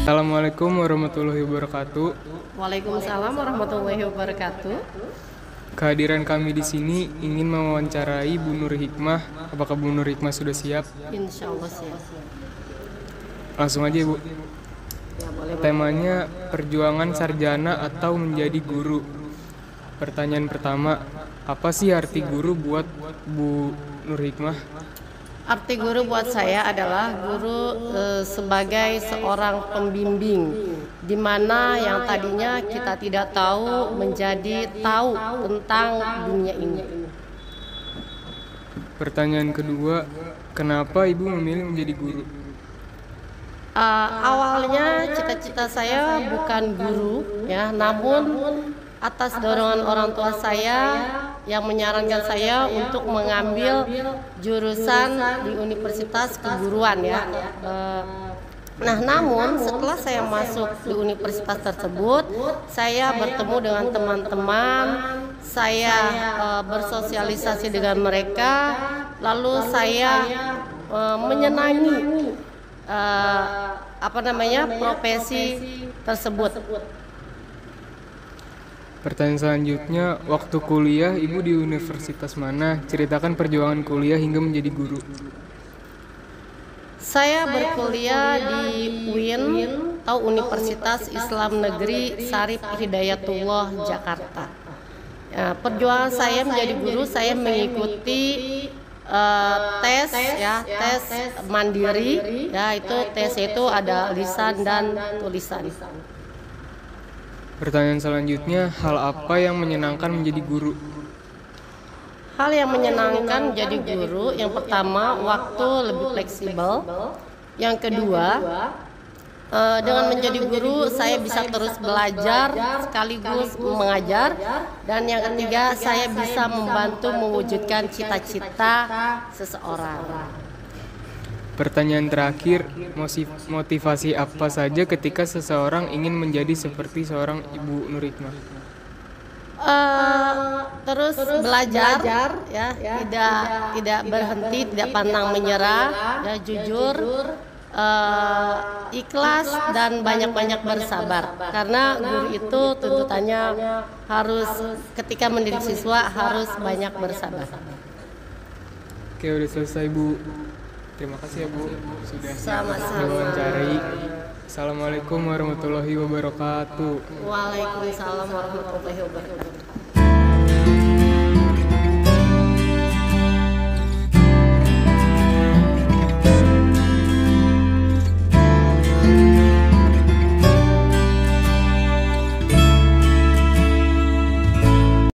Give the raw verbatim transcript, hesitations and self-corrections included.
Assalamualaikum warahmatullahi wabarakatuh. Waalaikumsalam warahmatullahi wabarakatuh. Kehadiran kami di sini ingin mewawancarai Bu Nur Hikmah. Apakah Bu Nur Hikmah sudah siap? Insya Allah siap. Langsung aja, Bu. Ya, boleh, Temanya perjuangan sarjana atau menjadi guru. Pertanyaan pertama, apa sih arti guru buat Bu Nur Hikmah? Arti guru buat saya adalah guru e, sebagai seorang pembimbing, di mana yang tadinya kita tidak tahu menjadi tahu tentang dunia ini. Pertanyaan kedua, kenapa Ibu memilih menjadi guru? Uh, awalnya cita-cita saya bukan guru, ya, namun atas dorongan orang tua saya yang menyarankan saya untuk mengambil jurusan di Universitas Keguruan, ya. Uh, nah, namun setelah saya masuk di universitas tersebut, saya bertemu dengan teman-teman, saya uh, bersosialisasi dengan mereka, lalu saya uh, menyenangi Uh, apa namanya profesi tersebut. Pertanyaan selanjutnya, waktu kuliah Ibu di universitas mana? Ceritakan perjuangan kuliah hingga menjadi guru. Saya berkuliah di U I N atau Universitas Islam Negeri Syarif Hidayatullah Jakarta. Ya, perjuangan saya menjadi guru, saya mengikuti Uh, tes ya tes mandiri, ya, itu tes itu ada lisan dan tulisan. Pertanyaan selanjutnya, hal apa yang menyenangkan menjadi guru? Hal yang menyenangkan menjadi guru, yang pertama waktu lebih fleksibel, yang kedua Uh, dengan menjadi guru saya bisa terus belajar sekaligus mengajar, dan yang ketiga saya bisa membantu mewujudkan cita-cita seseorang. Pertanyaan terakhir, motivasi apa saja ketika seseorang ingin menjadi seperti seorang Ibu Nur Hikmah? Uh, terus belajar, ya, tidak tidak berhenti, tidak pantang menyerah, ya, jujur, Uh, ikhlas, dan banyak-banyak bersabar, karena guru itu tuntutannya harus ketika mendidik siswa harus banyak bersabar. Oke, udah selesai, Bu. Terima kasih ya, Bu, sudah sama-sama mewawancarai. Assalamualaikum warahmatullahi wabarakatuh. Waalaikumsalam warahmatullahi wabarakatuh.